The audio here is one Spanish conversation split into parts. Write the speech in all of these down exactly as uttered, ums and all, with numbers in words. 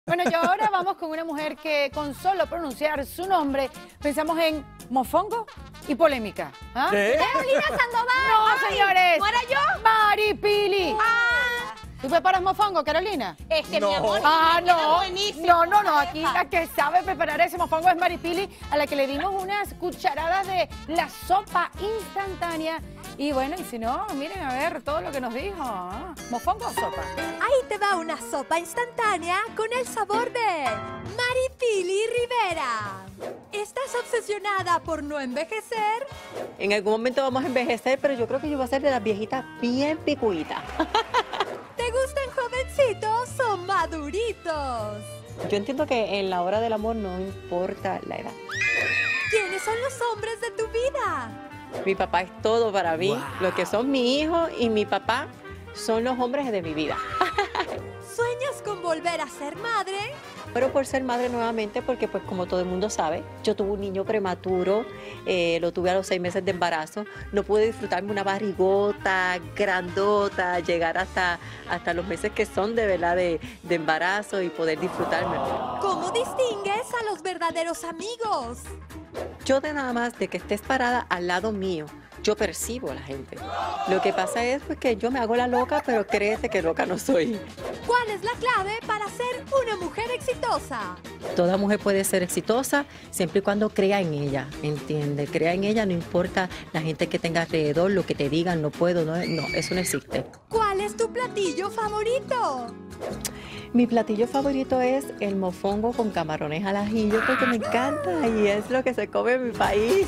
Bueno, y ahora vamos con una mujer que con solo pronunciar su nombre pensamos en mofongo y polémica. ¿Ah? ¿Qué? ¡Carolina Sandoval! No, Ay, señores. ¿no era yo? Maripili. Ah, ¿Tú preparas mofongo, Carolina? es que No. mi amor, Ah, queda no. buenísimo. No, no, no. Aquí Epa. la que sabe preparar ese mofongo es Maripili, a la que le dimos unas cucharadas de la sopa instantánea. Y bueno, y si no, miren a ver todo lo que nos dijo. ¿Ah? ¿Mofongo o sopa? Ahí te va una sopa instantánea con el sabor de Maripili Rivera. ¿Estás obsesionada por no envejecer? En algún momento vamos a envejecer, pero yo creo que yo voy a ser de las viejitas bien picuitas. ¿Te gustan jovencitos o maduritos? Yo entiendo que en la hora del amor no importa la edad. ¿Quiénes son los hombres de tu vida? Mi papá es todo para mí. Lo que son mi hijo y mi papá son los hombres de mi vida. ¿Sueñas con volver a ser madre? Pero por ser madre nuevamente, porque pues como todo el mundo sabe, yo tuve un niño prematuro, eh, lo tuve a los seis meses de embarazo, no pude disfrutarme una barrigota grandota, llegar hasta, hasta los meses que son de verdad de, de embarazo y poder disfrutarme. ¿Cómo distingues a los verdaderos amigos? Yo de nada más de que estés parada al lado mío, yo percibo a la gente. Lo que pasa es pues, que yo me hago la loca, pero créete que loca no soy. ¿Cuál es la clave para ser una mujer exitosa? Toda mujer puede ser exitosa siempre y cuando crea en ella, ¿entiende? Crea en ella, no importa la gente que tenga alrededor, lo que te digan, no puedo, no, no, eso no existe. ¿Cuál es tu platillo favorito? Mi platillo favorito es el mofongo con camarones al ajillo porque me encanta y es lo que se come en mi país.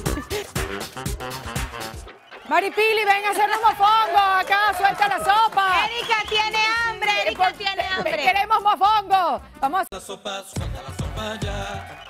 Maripili, ven a hacernos mofongo. Acá, suelta la sopa. Erika tiene hambre, Erika tiene hambre. Queremos mofongo. Vamos. La sopa, suelta la sopa ya.